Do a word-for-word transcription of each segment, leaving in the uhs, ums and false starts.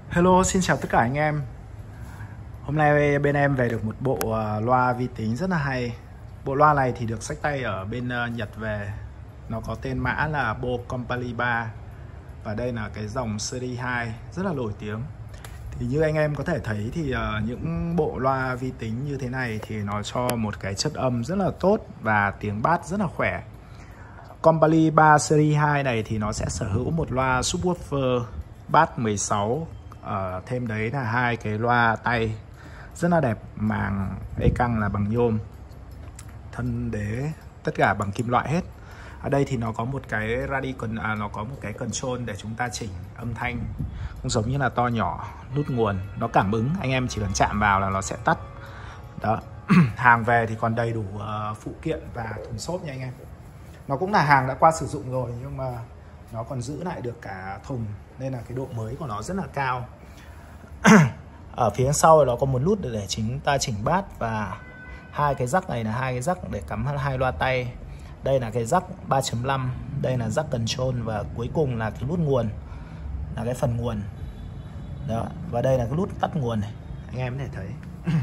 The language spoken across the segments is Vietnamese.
Hello, xin chào tất cả anh em. Hôm nay bên em về được một bộ uh, loa vi tính rất là hay. Bộ loa này thì được xách tay ở bên uh, Nhật về. Nó có tên mã là Bo Company ba. Và đây là cái dòng series hai rất là nổi tiếng. Thì như anh em có thể thấy thì uh, những bộ loa vi tính như thế này thì nó cho một cái chất âm rất là tốt và tiếng bass rất là khỏe. Company ba series hai này thì nó sẽ sở hữu một loa subwoofer bass mười sáu. Ở thêm đấy là hai cái loa tay rất là đẹp, màng ê căng là bằng nhôm, thân đế tất cả bằng kim loại hết. Ở đây thì nó có một cái radio, à, nó có một cái control để chúng ta chỉnh âm thanh, cũng giống như là to nhỏ, nút nguồn, nó cảm ứng, anh em chỉ cần chạm vào là nó sẽ tắt. Đó. Hàng về thì còn đầy đủ uh, phụ kiện và thùng xốp nha anh em. Nó cũng là hàng đã qua sử dụng rồi nhưng mà nó còn giữ lại được cả thùng nên là cái độ mới của nó rất là cao. Ở phía sau nó có một nút để chúng ta chỉnh bass và hai cái jack này là hai cái jack để cắm hai loa tay. Đây là cái jack ba chấm năm, đây là jack control và cuối cùng là cái nút nguồn, là cái phần nguồn. Đó, và đây là cái nút tắt nguồn này. Anh em có thể thấy.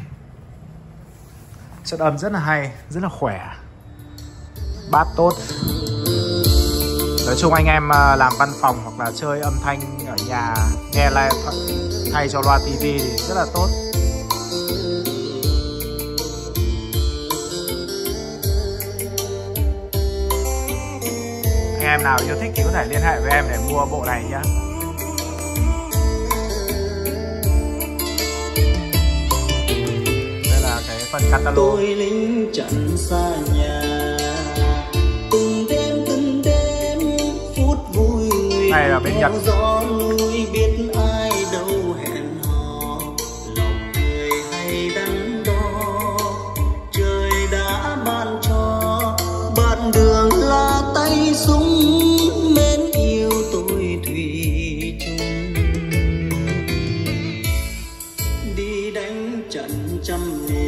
Chất âm rất là hay, rất là khỏe. Bass tốt. Nói chung anh em làm văn phòng hoặc là chơi âm thanh ở nhà nghe lại thay cho loa tivi thì rất là tốt. Anh em nào yêu thích thì có thể liên hệ với em để mua bộ này nhé. Đây là cái phần catalog. Tôi lính trận xa nhà, từng đêm từng đêm phút vui này là bên Nhật. Gió núi biết ai đâu hẹn hò, lòng người hay đắn đo, trời đã ban cho bạn đường là tay súng, mến yêu tôi thủy chung, đi đánh trận trăm miền.